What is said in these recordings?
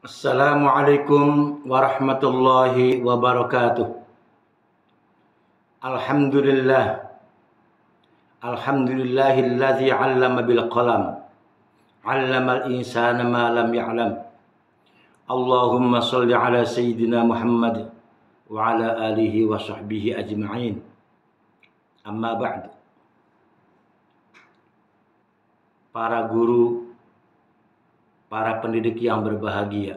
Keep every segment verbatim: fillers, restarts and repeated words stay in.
Assalamualaikum warahmatullahi wabarakatuh. Alhamdulillah. Alhamdulillahilladzi 'allama bil qalam. 'Allamal insana ma lam ya'lam. Allahumma shalli ala sayyidina Muhammad wa ala alihi wa sahbihi ajma'in. Amma ba'd. Para guru, para pendidik yang berbahagia,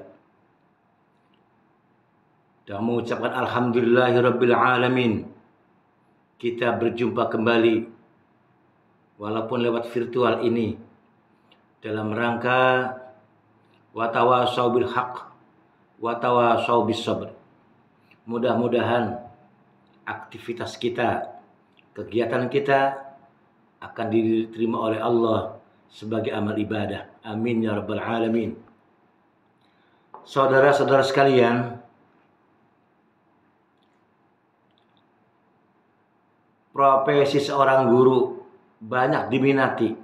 dan mengucapkan alhamdulillahirabbil alamin. Kita berjumpa kembali walaupun lewat virtual ini dalam rangka watawasau bil haq watawasau bis sabr. Mudah-mudahan aktivitas kita, kegiatan kita akan diterima oleh Allah sebagai amal ibadah. Amin ya rabbal alamin. Saudara-saudara sekalian, profesi seorang guru banyak diminati,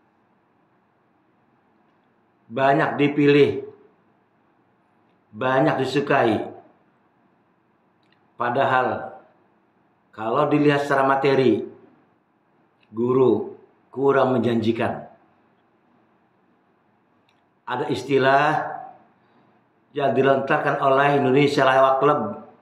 banyak dipilih, banyak disukai. Padahal kalau dilihat secara materi, guru kurang menjanjikan. Ada istilah yang dilontarkan oleh Indonesia Lawak Club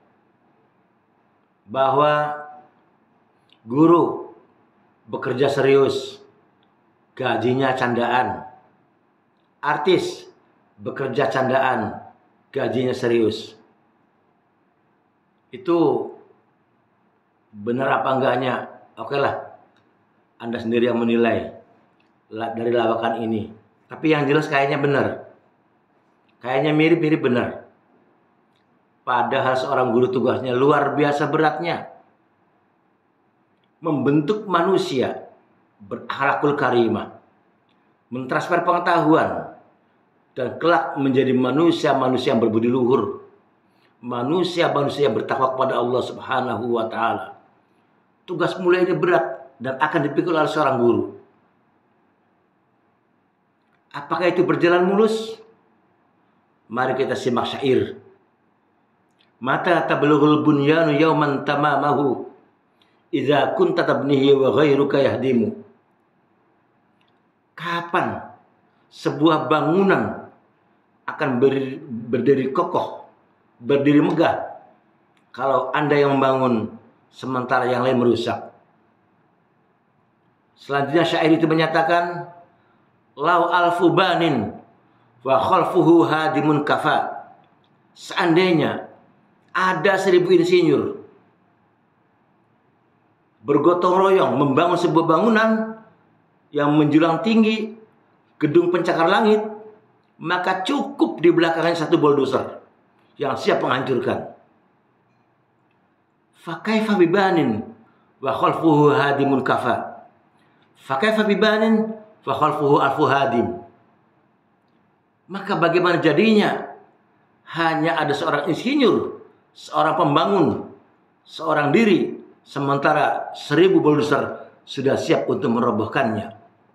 bahwa guru bekerja serius, gajinya candaan. Artis bekerja candaan, gajinya serius. Itu benar apa enggaknya? Oke lah, Anda sendiri yang menilai dari lawakan ini. Tapi yang jelas kayaknya benar. Kayaknya mirip-mirip benar. Padahal seorang guru tugasnya luar biasa beratnya. Membentuk manusia berakhlakul karimah. Mentransfer pengetahuan. Dan kelak menjadi manusia-manusia yang berbudi luhur. Manusia-manusia yang bertakwa kepada Allah Subhanahu wa Ta'ala. Tugas mulia ini berat dan akan dipikul oleh seorang guru. Apakah itu berjalan mulus? Mari kita simak syair. Mata tablughul bunyanu yauman tamamahu idza kunta tabnihi wa ghairuka yahdimu. Kapan sebuah bangunan akan berdiri, berdiri kokoh, berdiri megah kalau Anda yang membangun sementara yang lain merusak? Selanjutnya syair itu menyatakan, lau alfu banin wa khalfuhu hadimun kafa. Seandainya ada seribu insinyur bergotong royong membangun sebuah bangunan yang menjulang tinggi, gedung pencakar langit, maka cukup di belakangnya satu bulldozer yang siap menghancurkan. Fakaifa bibanin wa khalfuhu hadimun kafa. Fakaifa bibanin fa khalfuhu alfu hadim. Maka bagaimana jadinya hanya ada seorang insinyur, seorang pembangun, seorang diri, sementara seribu bulldozer sudah siap untuk merobohkannya.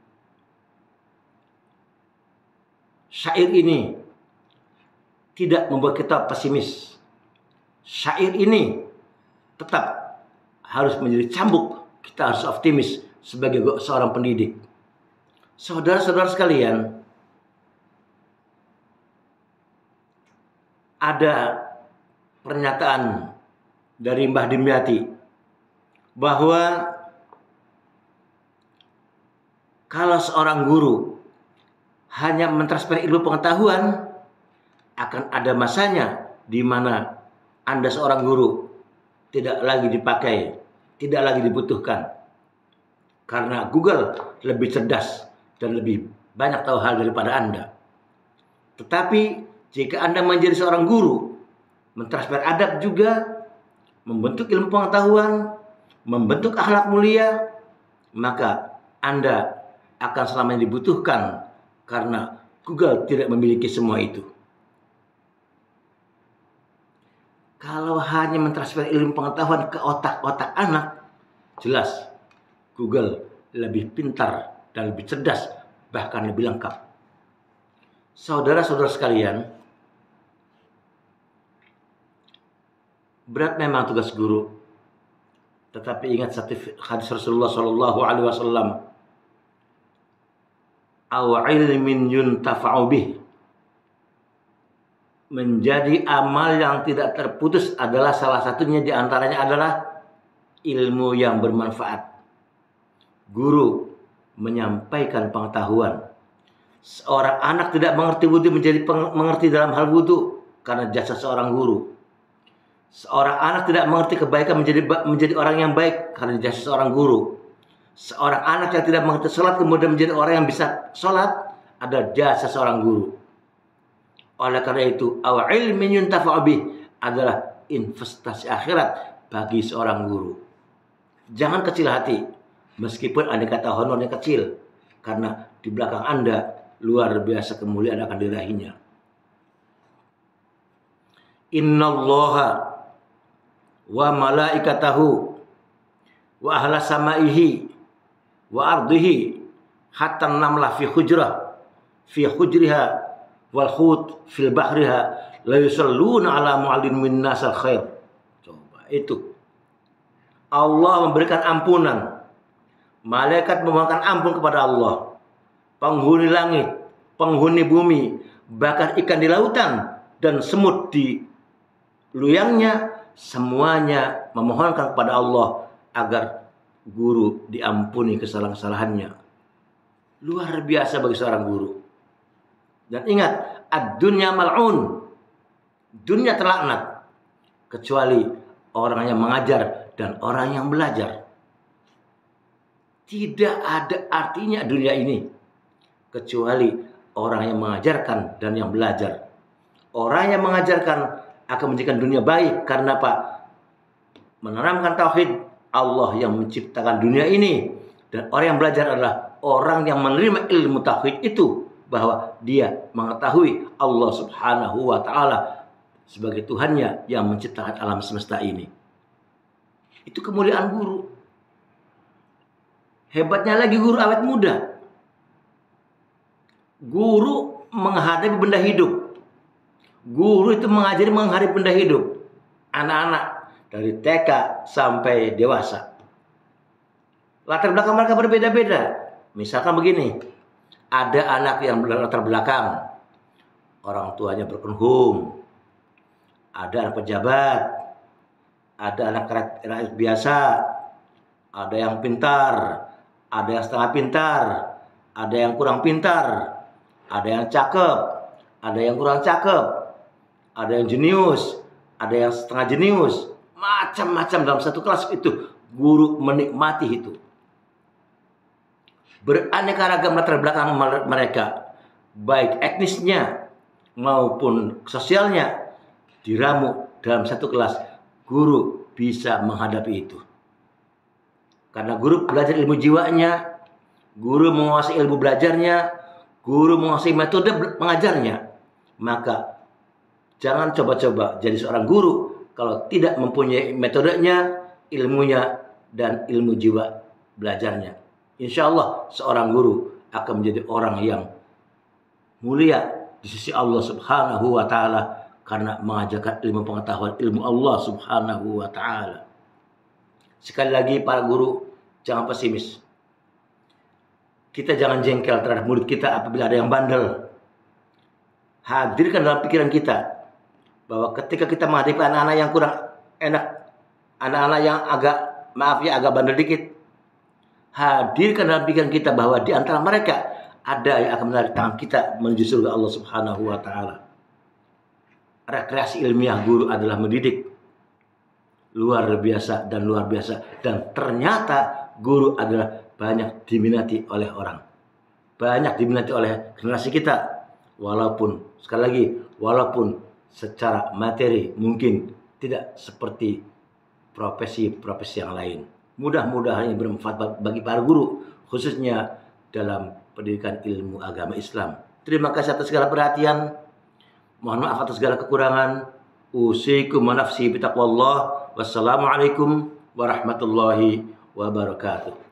Syair ini tidak membuat kita pesimis. Syair ini tetap harus menjadi cambuk. Kita harus optimis sebagai seorang pendidik. Saudara-saudara sekalian, ada pernyataan dari Mbah Dimyati bahwa kalau seorang guru hanya mentransfer ilmu pengetahuan, akan ada masanya di mana Anda seorang guru tidak lagi dipakai, tidak lagi dibutuhkan. Karena Google lebih cerdas dan lebih banyak tahu hal daripada Anda. Tetapi jika Anda menjadi seorang guru, mentransfer adab juga, membentuk ilmu pengetahuan, membentuk akhlak mulia, maka Anda akan selamanya dibutuhkan karena Google tidak memiliki semua itu. Kalau hanya mentransfer ilmu pengetahuan ke otak-otak anak, jelas Google lebih pintar dan lebih cerdas, bahkan lebih lengkap. Saudara-saudara sekalian, Berat memang tugas guru. Tetapi ingat satu hadis Rasulullah Shallallahu Alaihi Wasallam, "Aw ilmin yuntafa'u bih." Menjadi amal yang tidak terputus adalah salah satunya, di antaranya adalah ilmu yang bermanfaat. Guru menyampaikan pengetahuan. Seorang anak tidak mengerti wudhu menjadi mengerti dalam hal wudhu karena jasa seorang guru. Seorang anak tidak mengerti kebaikan menjadi menjadi orang yang baik karena jasa seorang guru. Seorang anak yang tidak mengerti sholat kemudian menjadi orang yang bisa sholat, ada jasa seorang guru. Oleh karena itu, aw ilmin yuntafa'u bih adalah investasi akhirat bagi seorang guru. Jangan kecil hati, meskipun Anda kata honornya kecil, karena di belakang Anda luar biasa kemuliaan akan diraihnya. Innallaha wa malaikatahu wa ahla samaihi wa ardihi hatta namlah fi hujrah fi hujriha wal hut fil bahriha la yusalluna ala mu'allimin nasal khair. Coba itu. Allah memberikan ampunan. Malaikat memohonkan ampun kepada Allah. Penghuni langit, penghuni bumi, bahkan ikan di lautan dan semut di luyangnya, semuanya memohonkan kepada Allah agar guru diampuni kesalahan-kesalahannya. Luar biasa bagi seorang guru. Dan ingat, ad-dunya mal'un. Dunia terlaknat. Kecuali orang yang mengajar dan orang yang belajar. Tidak ada artinya dunia ini. Kecuali orang yang mengajarkan dan yang belajar. Orang yang mengajarkan akan menjadikan dunia baik. Karena apa? Menanamkan tauhid, Allah yang menciptakan dunia ini. Dan orang yang belajar adalah orang yang menerima ilmu tauhid itu, bahwa dia mengetahui Allah Subhanahu wa Ta'ala sebagai Tuhannya yang menciptakan alam semesta ini. Itu kemuliaan guru. Hebatnya lagi, guru awet muda. Guru menghadapi benda hidup. Guru itu mengajari menghadapi benda hidup. Anak-anak dari T K sampai dewasa. Latar belakang mereka berbeda-beda. Misalkan begini. Ada anak yang latar belakang orang tuanya broken home, ada anak pejabat, ada anak rakyat biasa, ada yang pintar, ada yang setengah pintar, ada yang kurang pintar, ada yang cakep, ada yang kurang cakep, ada yang jenius, ada yang setengah jenius, macam-macam dalam satu kelas itu. Guru menikmati itu. Beraneka ragam latar belakang mereka, baik etnisnya maupun sosialnya, diramu dalam satu kelas. Guru bisa menghadapi itu. Karena guru belajar ilmu jiwanya, guru menguasai ilmu belajarnya, guru menguasai metode mengajarnya. Maka jangan coba-coba jadi seorang guru kalau tidak mempunyai metodenya, ilmunya, dan ilmu jiwa belajarnya. Insya Allah seorang guru akan menjadi orang yang mulia di sisi Allah Subhanahu wa Ta'ala karena mengajarkan ilmu pengetahuan, ilmu Allah Subhanahu wa Ta'ala. Sekali lagi para guru, jangan pesimis. Kita jangan jengkel terhadap murid kita apabila ada yang bandel. Hadirkan dalam pikiran kita bahwa ketika kita menghadapi anak-anak yang kurang enak, anak-anak yang agak, maaf ya, agak bandel dikit, hadirkan dalam pikiran kita bahwa di antara mereka ada yang akan menarik tangan kita menuju surga Allah Subhanahu wa Ta'ala. Rekreasi ilmiah guru adalah mendidik. Luar biasa dan luar biasa. Dan ternyata guru adalah banyak diminati oleh orang. Banyak diminati oleh generasi kita. Walaupun, sekali lagi, walaupun secara materi mungkin tidak seperti profesi-profesi yang lain. Mudah-mudahan ini bermanfaat bagi para guru, khususnya dalam pendidikan ilmu agama Islam. Terima kasih atas segala perhatian. Mohon maaf atas segala kekurangan. Usikum wa nafsi bitaqwallah. Wassalamualaikum warahmatullahi wabarakatuh.